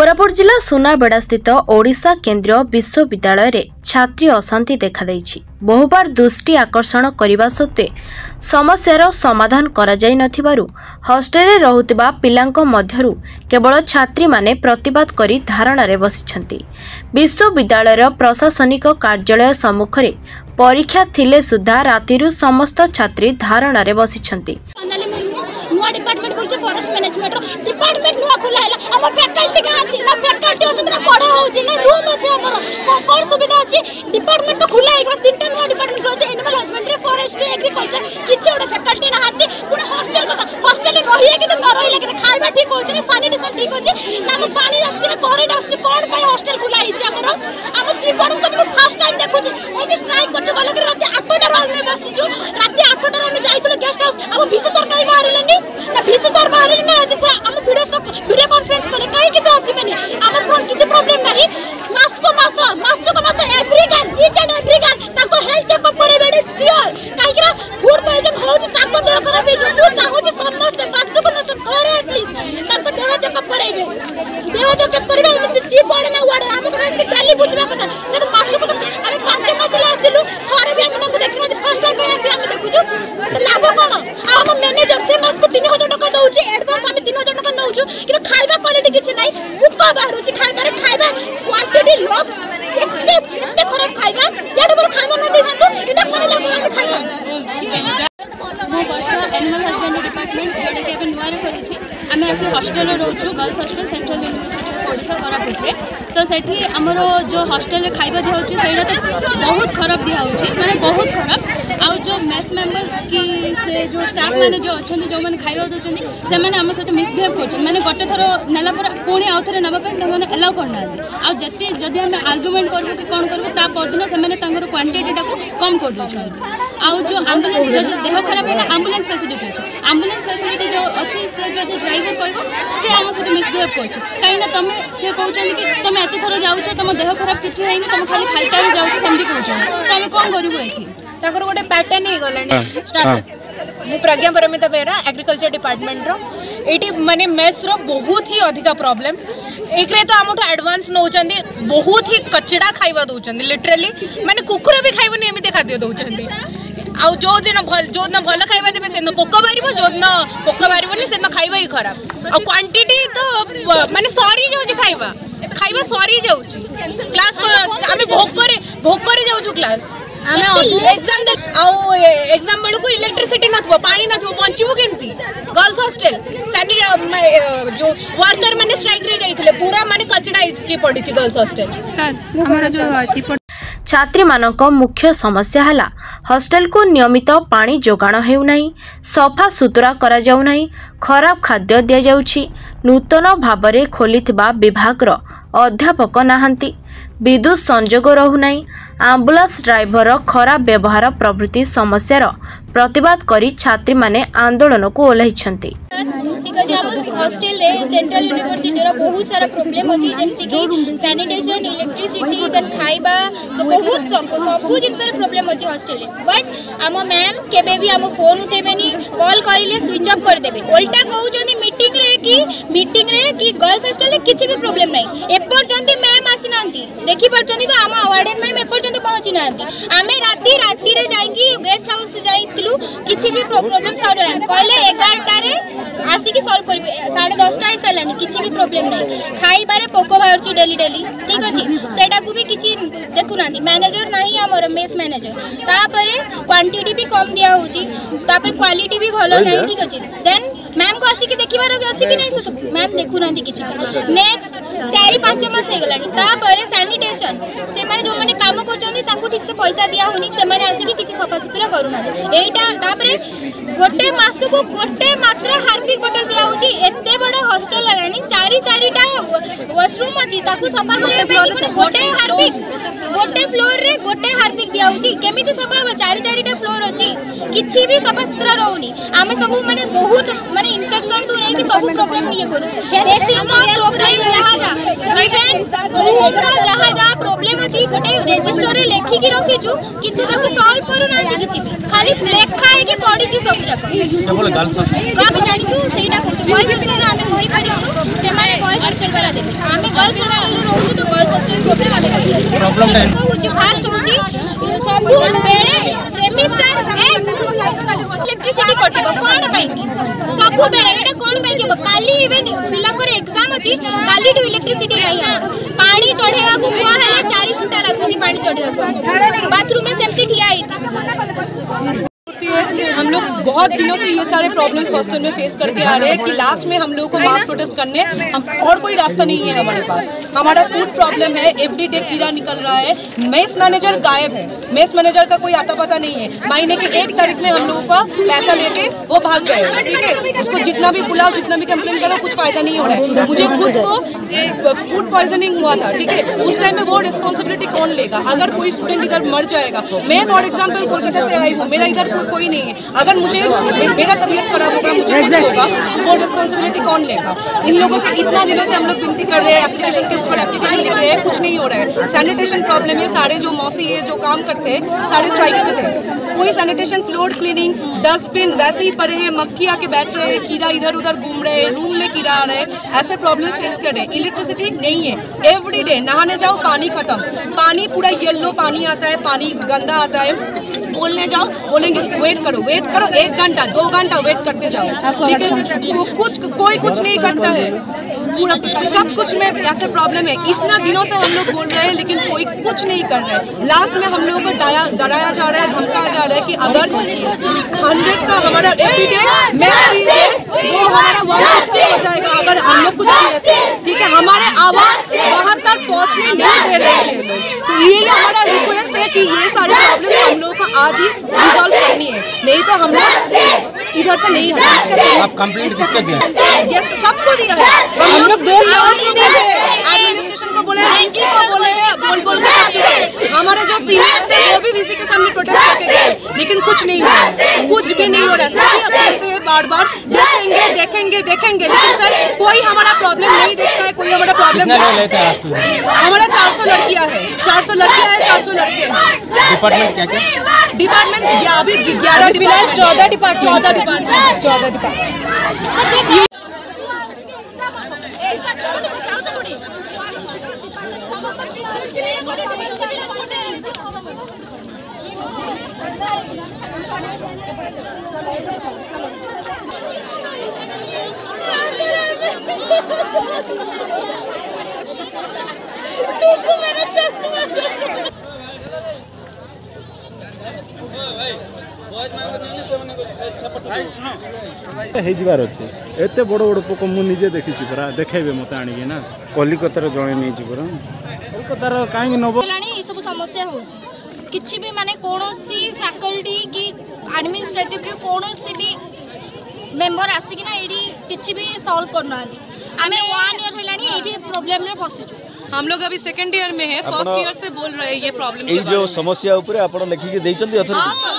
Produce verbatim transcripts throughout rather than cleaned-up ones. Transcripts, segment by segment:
कोरापुट जिला सुनाबेड़ा स्थित ओडिशा केंद्रीय विश्वविद्यालय रे छात्री अशांति देखा देइछि। बहुबार दृष्टि आकर्षण करने सत्वे समस्यार समाधान करा जाय नथिबारु हॉस्टेल रे रहुतिबा पिलांक मध्यरु केवल छात्री माने प्रतिवाद करी धारणा रे बसिछंती। विश्वविद्यालय प्रशासनिक कार्यालय सम्मुख रे परीक्षा थिले सुधा रातिरु समस्त छात्री धारणा रे बसिछंती। डिपार्टमेंट खोलचे फॉरेस्ट मैनेजमेंट रो डिपार्टमेंट नुआ खोला हैला हम फैकल्टी का ना फैकल्टी अछि ना पढा होछि ना रूम अछि हमर कोन सुविधा अछि डिपार्टमेंट तो खुला है तीनटा नुआ डिपार्टमेंट खोलचे एनिमल हस्बेंडरी फॉरेस्ट्री एग्रीकल्चर किछ ओडा फैकल्टी ना हाथी पुरा हॉस्टल का हॉस्टल रे रहिए कि न रहिए कि खाଇବା ठीक होछि ना सैनिटेशन ठीक होछि ना हम पानी आछि ना कॉरिडोर आछि कोन पय हॉस्टल खुला हिछि हमर हम जीवन को फर्स्ट टाइम देखु छी ओबे स्ट्राइक करछ वाला कि रात आठ टा रात में बसी छु रात आठ टा हम जाइतलो गेस्ट हाउस अब बीस सरकार मारलेनी ना बीस सर बाहर ना आज से हम वीडियो वीडियो कॉन्फ्रेंस करे काई किसे आसीबेनी हमर फोन किछ प्रॉब्लम नाही मास को मास मास को मास एवरी गन ईच एंड एवरी गन ताको हेल्थ चेकअप करे बेडे श्योर काई कि फूड पॉइजन होउछ ताको देह खराब हे जो चाहू जे समस्त मास को मास करे एटलीस्ट ताको देह चेकअप करेबे देह चेकअप करबे हम से जी पड़े ना वाडे हम को से डेली बुझबा कथा से तो मास को हम पांच मास ला आसिलु थरे भी हम को देखिनो जे फर्स्ट टाइम आसी हम देखुछु तो लाभ कोन हम मैनेजर से मास को तीन हजार टका दउची एडवांस हम तीन हजार टका नउछु कि खाइबा क्वालिटी किछ नै भूका बाहरुची खाइबा रे खाइबा क्वांटिटी लो एते एते खराब खाइबा याडे बर खाइबा न देखांतु इंडक्शन लागो हम खाइबा मो वर्षा एनिमल हस्बेंडरी डिपार्टमेंट जोडे के नुआ रे खोली छी हम आसी हॉस्टल रो रहउछु girls hostel central university of Odisha Koraput रे तो सेठी हमरो जो हॉस्टल रे खाइबा दिया होछि सेडा तो बहुत खराब दिया होछि माने बहुत खराब आउ जो मेस मेंबर की से जो स्टाफ माने जो अछंती जो माने खाइबा दोचंती से माने हम सहित मिसबिहेव करछन माने गटे थरो नेला पर पुणी आउ थरे नबा पे माने अलाउ करना आ जति जदि हम आर्गुमेंट करबो कि कोन करबो ता परदिन से माने तांगर क्वांटिटी टाको कम कर दोछन आउ जो एम्बुलेंस जदि देह खराब है एम्बुलेंस फैसिलिटी अछि एम्बुलेंस फैसिलिटी जो अछि से जदि ड्राइवर कहबो से हम सहित मिसबिहेव करछ काइना तमे से कहउछन कि तमे एते थरो जाउछ तम देह खराब किछि हैनी तम खाली खालटा रे जाउछ सेमदी कहउछन तमे कोन करबो एठी ताकर गोटे पैटर्न ही गलानी स्टार्ट मु प्रज्ञा परमिता बेरा एग्रीकल्चर डिपार्टमेंट रो एटी माने मेस रो बहुत ही अधिका प्रॉब्लम एक रे तो हमठो एडवांस नउचंदी बहुत ही कचड़ा खाइबा दउचंदी लिटरली माने कुकुर भी खाइबो एमिते खाद्य दउचंदी आउ जो दिन भल जो दिन भल खाइबा देबे सेन पोक बारिबो जो दिन पोक बारिबोनी सेन खाइबा ही खराब आ क्वांटिटी तो माने सॉरी जो खाइबा खाइबा सॉरी जाउची क्लास को हमें भोग करे भोग करे जाउछु क्लास हमें एग्जाम दे आउ एग्जाम बेलू को इलेक्ट्रिसिटी नथबो पानी नथबो पहुंचबो केंती गर्ल्स हॉस्टल सैनिटरी जो वर्कर माने स्ट्राइक रे जाइथिले पूरा माने कचड़ा के पड़ी छि गर्ल्स हॉस्टल सर हमर जो छात्री मानक मुख्य समस्या हला हॉस्टल को नियमित पानी जोगाण हेउ नाही सफा सुतरा करा जाउ नाही खराब खाद्य दिया जाउछि नूतन भाबरे खोलिथिबा विभाग रो अध्यापक नाहंती विद्युत संजोग रहु नाही एम्बुलेंस ड्राइवर खराब व्यवहार प्रभृति समस्यार प्रतिवाद करी छात्री माने आंदोलन को ओल्हाइछंती। ठीक है हम हॉस्टल रे सेंट्रल यूनिवर्सिटी रो बहुत सारा प्रॉब्लम अछि जेमति कि सैनिटेशन इलेक्ट्रिसिटी देन खाइबा तो बहुत सब सब जिंस रे प्रॉब्लम अछि हॉस्टल रे बट हम मैम केबे भी हम फोन उठेबेनी कॉल करिले स्विच ऑफ कर देबे उल्टा कहउ जनी मीटिंग रे कि मीटिंग रे कि गर्ल्स हॉस्टल रे किछि भी प्रॉब्लम नै एपर जंती मैम आसी नांती देखि परचंती तो हम वार्डन मैम एपर जंती पहुंची नांती हमें राती राती रे जाईकी गेस्ट हाउस जाईतिलु किछि भी प्रॉब्लम सॉल्व कहले ग्यारह टा रे आसी की सॉल्व करबे साढ़े दस टा आइसलानी किछि भी प्रॉब्लम नै खाई बारे पोको बाहरची डेली डेली ठीक अछि सेटा को भी किछि देखु नांती मैनेजर नाही हमर मेस मैनेजर तापरे क्वांटिटी भी कम दिया होची तापर क्वालिटी भी भलो नाही ठीक अछि देन मैम को आसी की देखिबार अछि कि नै से सब मैम देखु नांती किछि नेक्स्ट चार पांच मास हे गलानी तापरे सैनिटेशन से माने जो माने काम करचंदी तांको ठीक से पैसा दिया होनी से माने आसी की किछि सफा सुतरा करू ना एटा तापरे गोटे मास को गोटे मात्र हार्पिक बोतल दिया होची एते बडा हॉस्टल लानी चारि चारिटा वॉशरूम अछि ताकू सफा करे पे कि गोटे हार्पिक गोटे फ्लोर रे गोटे हार्पिक दिया होची केमिति सफा हो चारि चारिटा फ्लोर अछि किछि भी सफा सुतरा रहउनी आमे सब माने बहुत माने इन्फेक्शन टू नै कि सब प्रॉब्लम ये करू पेशेंट रो प्रॉब्लम जहा जा इवन रूम रो जहा जा प्रॉब्लम अछि गोटे रजिस्टर रे लेखि की रखिछु किंतु ताकू सॉल्व करू ना नहीं किसी भी खाली लेखा है कि पड़ी छी सब जक केवल गर्ल्स हॉस्टल तो हम जानि छु सेटा कहू बॉयज हॉस्टल रे हमें कहि परिबनु से माने बॉयज हॉस्टल वाला देबे हमें गर्ल्स हॉस्टल रे रहू तो गर्ल्स हॉस्टल प्रॉब्लम हमें कहि प्रॉब्लम है तो होची फास्ट होची सब बेले सेमिस्टर इलेक्ट्रिसिटी कटिबो कोन पई सब बेले एटा कोन पई के काली इवन पिला करे एग्जाम अछि काली टू इलेक्ट्रिसिटी नहीं पानी चढ़ेवा को कुआ हेले चार घंटा लागुची पानी चढ़ेवा को बाथरूम में सेमती ठिया आई हम लोग बहुत दिनों से ये सारे प्रॉब्लम्स हॉस्टल में फेस करते आ रहे हैं कि लास्ट में हम लोगों को मास प्रोटेस्ट करने हम और कोई रास्ता नहीं है हमारे पास। हमारा फूड प्रॉब्लम है, एवरीडे कीड़ा निकल रहा है, मेस मैनेजर गायब है, मेस मैनेजर का कोई आता पता नहीं है। महीने के एक तारीख में हम लोगों का पैसा लेके वो भाग गए, ठीक है। उसको जितना भी बुलाओ, जितना भी कंप्लेन करो, कुछ फायदा नहीं हो रहा है। मुझे खुद को फूड पॉइजनिंग हुआ था, ठीक है। उस टाइम में वो रिस्पॉन्सिबिलिटी कौन लेगा? अगर कोई स्टूडेंट इधर मर जाएगा, मैं फॉर एग्जाम्पल कोलकाता से आई हूँ, मेरा इधर कोई नहीं है, अगर मुझे मेरा तबीयत खराब होगा, मुझे कुछ होगा, वो रिस्पॉन्सिबिलिटी कौन लेगा? इन लोगों से इतना दिनों से हम लोग विनती कर रहे हैं, एप्लीकेशन के ऊपर एप्लीकेशन लिख रहे हैं, कुछ नहीं हो रहा है। सैनिटेशन प्रॉब्लम है, सारे जो मौसी है जो काम करते हैं सारे स्ट्राइक पे थे। कोई सैनिटेशन, फ्लोर क्लीनिंग, डस्टबिन वैसे ही पड़े हैं, मक्खी आके बैठ रहे हैं, कीड़ा इधर उधर घूम रहे हैं, रूम में कीड़ा आ रहा है, ऐसे प्रॉब्लम्स फेस कर रहे हैं। इलेक्ट्रिसिटी नहीं है, एवरी डे नहाने जाओ पानी खत्म, पानी पूरा येलो पानी आता है, पानी गंदा आता है। बोलने जाओ, बोलेंगे वेट करो, वेट करो, एक घंटा दो घंटा वेट करते जाओ, ठीक है। कुछ कोई कुछ नहीं करता है, पूरा सब कुछ में ऐसे प्रॉब्लम है। इतना दिनों से हम लोग बोल रहे हैं लेकिन कोई कुछ नहीं कर रहा है। लास्ट में हम लोगों को डराया डराया जा रहा है, धमकाया जा रहा है कि अगर हंड्रेड का हमारा एवरीडे मैथ फीस है वो हमारा वन सिक्सटी हो जाएगा अगर हम लोग कुछ नहीं, ठीक है। हमारे आवाज़ बाहर तक पहुँचने नहीं दे रहे हैं लोग। तो यही हमारा रिक्वेस्ट है कि ये सारे प्रॉब्लम हम लोगों को आज ही रिजॉल्व करनी है, नहीं तो हम लोग इधर से नहीं हटेंगे। आप कंप्लेंट किसका दिया? यस, सबको दिया है। हम लोग दो एडमिनिस्ट्रेशन को बोले, डीसी को बोले, बोल बोल के हमारे जो सीनियर्स थे वो भी वीसी के सामने प्रोटेस्ट करके गए, लेकिन कुछ नहीं हुआ, कुछ भी नहीं हो रहा। सभी अपने बार बार देखेंगे देखेंगे देखेंगे, लेकिन सर कोई हमारा प्रॉब्लम नहीं देखता है, कोई हमारा प्रॉब्लम नहीं। हमारा चार सौ लड़कियाँ है, चार सौ लड़कियाँ है, चार सौ लड़के हैं। डिपार्टमेंट क्या क्या? डिपार्टमेंट अभी ग्यारह डिपार्टमेंट चौदह डिपार्टमेंट चौदह डिपार्टमेंट चौदह डिपार्टमेंट ହେଇଯିବାର ଅଛି। ଏତେ ବଡ଼ ବଡ଼ ପୋକ ମୁଁ ନିଜେ ଦେଖିଛି ପରା, ଦେଖେଇବେ ମୋତେ ଆଣିକି ନା। କଲିକତାର ଜଣେ ନେଇଛି ପରା, କଲିକତାର काहेंगे नब ए सब समस्या होची किछि भी माने कोनोसी फैकल्टी की एडमिनिस्ट्रेटिव रे कोनोसी भी मेंबर आसी कि ना एडी किछि भी सॉल्व करना आली हमें वन ईयर हेलानी एडी प्रॉब्लम रे फसिछु। हम लोग अभी सेकंड ईयर में है, फर्स्ट ईयर से बोल रहे हैं ये प्रॉब्लम ये जो समस्या ऊपर आपण लिखी के देचंदी अथॉरिटी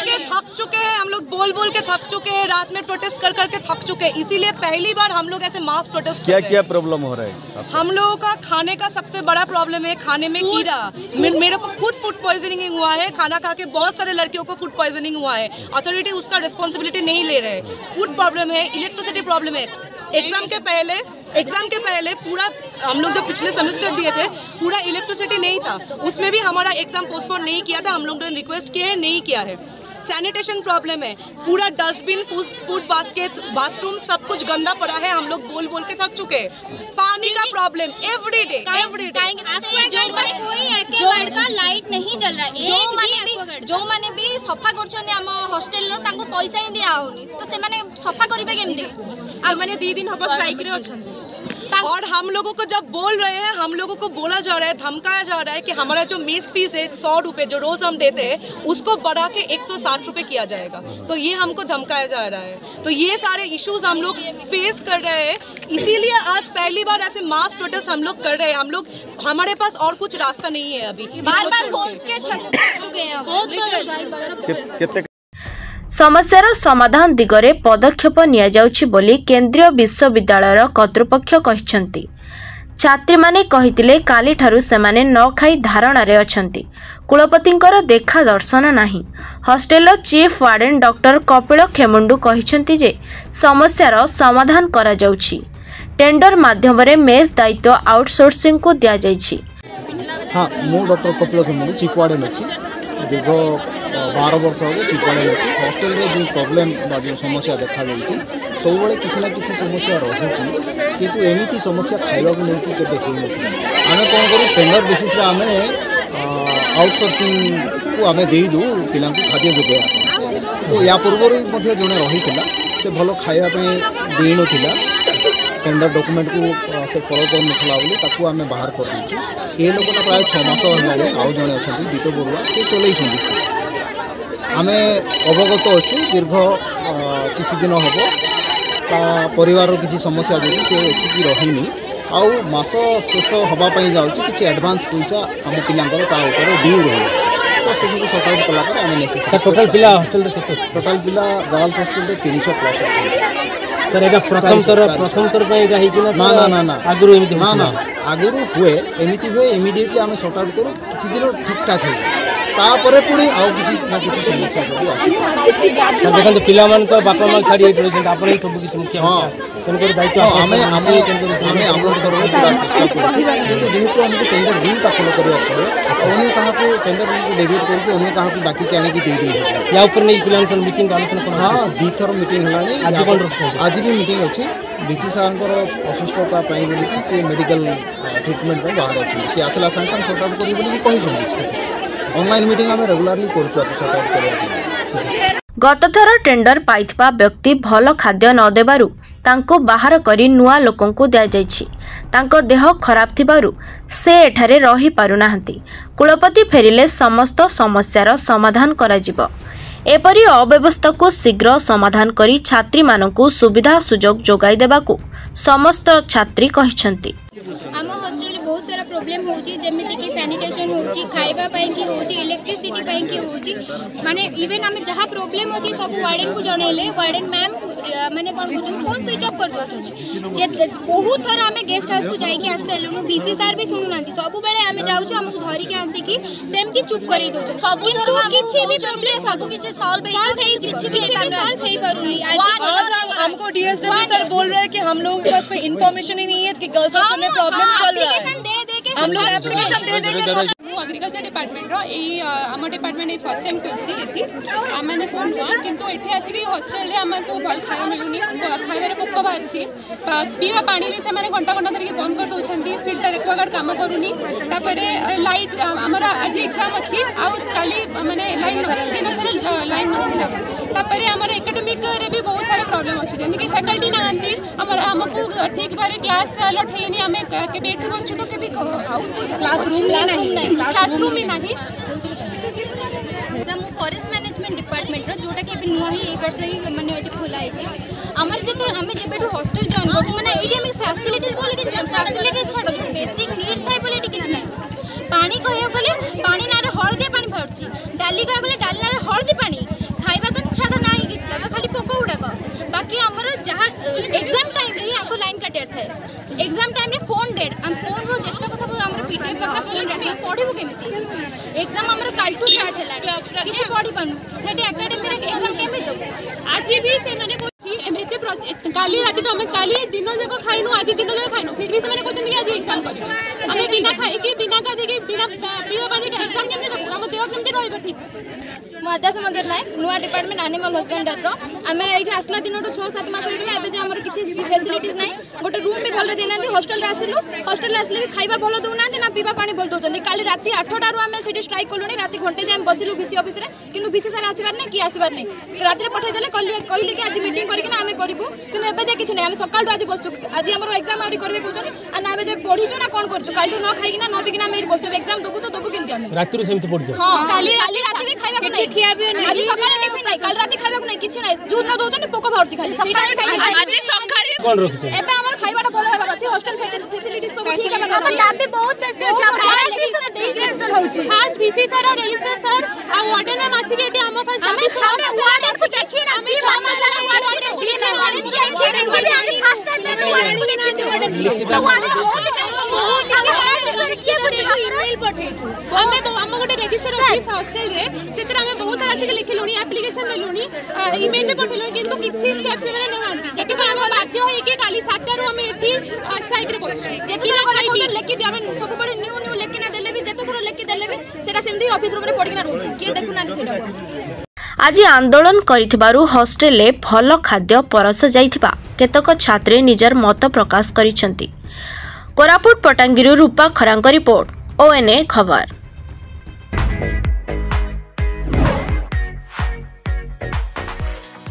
थक चुके हैं हम लोग, बोल बोल के थक चुके हैं, रात में प्रोटेस्ट कर करके थक चुके हैं। इसीलिए पहली बार हम लोग ऐसे मास प्रोटेस्ट क्या क्या प्रॉब्लम हो रहा है? हम लोगों का खाने का सबसे बड़ा प्रॉब्लम है, खाने में कीड़ा। मेरे को खुद फूड पॉइजनिंग हुआ है, खाना खा के बहुत सारे लड़कियों को फूड पॉइजनिंग हुआ है। अथॉरिटी उसका रिस्पॉन्सिबिलिटी नहीं ले रहे। फूड प्रॉब्लम है, इलेक्ट्रिसिटी प्रॉब्लम है। एग्जाम के पहले एग्जाम के पहले पूरा हम लोग जो पिछले सेमेस्टर दिए थे पूरा इलेक्ट्रिसिटी नहीं था, उसमें भी हमारा एग्जाम पोस्टपोन नहीं किया था। हम लोग ने रिक्वेस्ट किए हैं, नहीं किया है। सैनिटेशन प्रॉब्लम है, पूरा डस्टबिन, फूड बास्केट, बाथरूम सब कुछ गंदा पड़ा है। हम लोग बोल बोल के थक चुके हैं। पानी का problem every day every day जो माने कोई एक वर्ड का लाइट नहीं जल रहा है। जो माने भी जो माने भी सफा करछन हम हॉस्टल रो तांको पैसा ही दिया होनी, तो से माने सफा करिबे केमते? से माने दो दिन हब स्ट्राइक रे अछन। और हम लोगों को जब बोल रहे हैं, हम लोगों को बोला जा रहा है, धमकाया जा रहा है कि हमारा जो मेस फीस है सौ रुपये जो रोज हम देते हैं उसको बढ़ा के एक सौ साठ रुपये किया जाएगा। तो ये हमको धमकाया जा रहा है। तो ये सारे इश्यूज हम लोग फेस कर रहे हैं। इसीलिए आज पहली बार ऐसे मास प्रोटेस्ट हम लोग कर रहे हैं। हम लोग हमारे पास और कुछ रास्ता नहीं है अभी, बार बार बोल के थक चुके हैं बहुत। समस्यार समाधान दिगरे पदक्षेप नियाजाउछि बोली केंद्रीय विश्वविद्यालयर कर्तृपक्ष कहिसंती। छात्री माने कहितिले काली ठारू सेमाने न खाई धारणारे अछंती। कुलपतिंकर देखा दर्शन नाही। Hostel chief warden doctor Kapil Khemundu कहिसंती जे समस्यार समाधान करा जाउछि। टेंडर माध्यम रे मेस दायित्व आउटसोर्सिंग को दिया जाइछि। हाँ मु doctor Kapil Khemundu chief warden अछि। दीर्घ बार वर्ष हम चीफ वार्डन अच्छी। हॉस्टेल रे जो प्रॉब्लम जो समस्या देखा जाइए सब बड़े किसी ना किसी समस्या रोचे किंतु एमती समस्या खावा को लेकिन केवे आम कौन करूँ टेंडर बेसिस रे आम आउटसोर्सिंग को आम देदू पिला खाद्य जोगाइवा। तो या पूर्व जड़े रही से भल खावाई दे ना टेंडर डॉक्यूमेंट को से फॉलो कर नाला आम बाहर कर देचु। ये लोकटा प्राय छमास है आउ जड़े अच्छा दीट बरुआ से चल आम अवगत अच्छु। दीर्घ किसी दिन हम परिवार किसी समस्या जो सी एठिकी रही आउ मास शेष हाँपाई जाऊँगी किसी एडवांस पैसा आम पिलांकर ड्यू रही तो से सब सर्ट आउट कलापर आम नेसेसरी। टोटल पिला हॉस्टेल टोटल पिला गर्ल्स हॉस्टेल तीन सौ प्लस अच्छा। सर एटा प्रथम तर प्रथम तर पे एटा हिची ना ना ना ना आगुरु एमिति ना ना आगुरु हुए एमिति हुए इमीडिएटली आम सर्ट आउट करूँ किसी दिन ठीक ठाक हो तापर पुणी आउ किसी ना किसी समस्या सब आसी। सर देखंत पिला मान तो बापा मां छाड़ी पड़छन आपन ही सब किछ मुख्य हां तनकर दायित्व आमे आमे आमे आम स्तर रे पूरा चेष्टा करू जेहेतु हमको टेंडर बिल दाखल करबा पड़े अन्य कहा को टेंडर बिल को डेबिट करके अन्य कहा को बाकी के आने की दे दे या ऊपर नहीं पिला सन मीटिंग आलोचना कोन। हां दी थर मीटिंग हलानी आज कोन रखछन आज भी मीटिंग अछि। बीसी सारंकर असुस्थता पाई बोली से मेडिकल ट्रीटमेंट में बाहर अछि से आसला संग संग सर्ट आउट करी बोली कहि छथि। ऑनलाइन मीटिंग आम रेगुलारली करछु सर्ट आउट करबा। गत थर टेंडर पाइथिबा व्यक्ति भल खाद्य न देबारु तांको बाहर करी नुआ लोकंको दिया जाइछि। तांको देह खराब थिबारु से एठारे रही पारुनाहंती। कुलपति फेरिले समस्त समस्यार समाधान करा जिवो। एपरि अव्यवस्था को शीघ्र समाधान करी छात्री मानकु सुविधा सुजोग जोगाई देबाकु समस्त छात्री कहिसंती। आम हॉस्टेल रे बहुत सारा प्रॉब्लम होची जेमिति कि सैनिटेशन होची खाइबा पई कि होची इलेक्ट्रिसिटी पई कि होची माने इवन हमें जहाँ प्रॉब्लम होची सब वार्डन को जणैले वार्डन मैम माने कोन कुछ फोन स्विच ऑफ कर दो जे बहुत थर हमें गेस्ट हाउस को जाई के आसेलु बीसी सर भी सुनु नांती सब बेले हमें जाउछु हमको धरी के आसी कि सेम की चुप करी दो सब किंतु किछि भी प्रॉब्लम सब किछि सॉल्व हेई किछि भी सॉल्व हेई परुनी आज हमको डीएसडब्ल्यू सर बोल रहे हैं कि हम लोगों के पास कोई इन्फॉर्मेशन ही नहीं है कि गर्ल्स हॉस्टल में प्रॉब्लम चल रहा है। दे दे के हम लोग एप्लीकेशन दे दे के एग्रीकल्चर डिपार्टमेंट रो आम डिपार्टमेंट ये फर्स्ट टाइम खुलसी आम मैंने सब नुआ किंतु एठी आसिक हॉस्टेल आमको भल खाया मिलूनी खाइबार पोक बाहरी पीवा पानी भी से घंटा घंटा धरिक बंद कर दौरान फिल्टर एक्वागार्ड काम करूनी लाइट आमर आज एग्जाम अच्छी आली मानने लाइन दिन सारा लाइन नापर आमर एकेडमिक रे भी बहुत सारा प्रॉब्लम अच्छी जमीक फैकल्टी नहांती आमको ठीक भाव क्लास अलट है आम के बस तो के क्लासरूम भी नहीं फॉरेस्ट मैनेजमेंट डिपार्टमेंट जोटा कि नुआ ही वर्ष ही माने खोला है आमर जो आम जब हॉस्टेल जॉइन कर मैंने ये फैसिलिटीज बोले कि फैसिलिटीज छाड़ बेसिक नीड थाई बोले किसी ना पानी कह गले पानी ना हलदिया पानी भरची डाली कह गले डाली ना हलदी पानी खाइबा तो छाड़ ना कि तो खाली पोक गुड़ाक बाकी आमर जहाँ एग्जाम टाइम रे आपको लाइन काटियार थाए एग्जाम टाइम रे फोन डेड हम फोन रो जतक सब आमर पीडीएफ वगैरह फोन आसे पढिबो केमिति एग्जाम आमर काल टू स्टार्ट हेलानी किछि पढि पानु सेठी एकेडमी रे एग्जाम केमि दबो आज भी से माने कोछि एमिते काली राति तो हम काली दिन जक खाइनु आज दिन जक खाइनु फिर भी से माने कोछन कि आज एग्जाम करिबो हमें बिना खाइ कि बिना का देखि बिना पियो पानी के एग्जाम केमि दबो हम देह केमि रहइबो ठीक मध्या समझ नायक नुआ डिपार्टमेंट एनिमल हस्बेंडर रो आमे एठी आसला दिन छह सात मास होइगला एबे जे हमर किछि फैसिलिटीज नै गोटे रूम भी भल देना हॉस्टेल रे आसिलु हॉस्टेल रे आसले भी खाइबा भल दउना ना पीवा पानी भल दउचन काली राति आठ टा रो आमे सेठी स्ट्राइक कलुनी राति घंटे जे हम बसिलु बीसी ऑफिस रे किंतु बीसी सर आसीबार नै कि आसीबार नै राति रे पठाइ देले कहले कहले कि आज मीटिंग करिक ना आमे करबु किंतु एबे जे किछि नै आमे सकाळ आज बसु आज हमर एग्जाम आउट करबे कहउचन आ ना आमे जे पढिचो ना कोन करचो काल न खाइ कि ना न बिक ना मेर बसु एग्जाम दबु तो दबु किंतु आमे राति रे सेमति पढिचो हां काली काली राति भी खाइबा को नै खिया भी नै आज सकाळ टिफिन नै काल राति खाइबा को नै किछि नै जूद न दउचन पोको भरची खाली सकाळ खाइ आज सकाळ कोन रखिचो एबे हमर खाइबाटा भलो हेबार अछि हॉस्टेल फैसिलिटी सब ठीक हेबार अछि लाभ बहुत बेसी अछि हम डेजिग्नेशन होछि first VC sir registrar sir आ वार्डन में मासी के हम फास्ट देखिए ना हम मसाला वार्डन के दिन वार्डन के आज फर्स्ट टाइम में वार्डन को देखिए वार्डन तो वार्डन बहुत हमें हम गोटे रेजिस्टर अछि हॉस्टल रे सेतरा हमें बहुत तरह से लिखलुनी एप्लीकेशन देलुनी ईमेल में पठेलुनी किंतु किछि स्टेप से मैंने नहांती जेते हम बाध्य होई के काली सात रू हम एठी साइड रे बस जेते हम लेके दे हम सब बड़े न्यू न्यू लेके ना देले भी जेते थोर लेके देले भी सेटा सेमती ऑफिस रूम रे पड़ी ना रहउछि के देखु ना सेटा आज आंदोलन करिथिबारु हॉस्टेल रे भल खाद्य परस जाइथिबा केतक छात्री निजर मत प्रकाश करिसंती। कोरापुट पटांगीरु रूपा खरांक रिपोर्ट ओएनए खबर।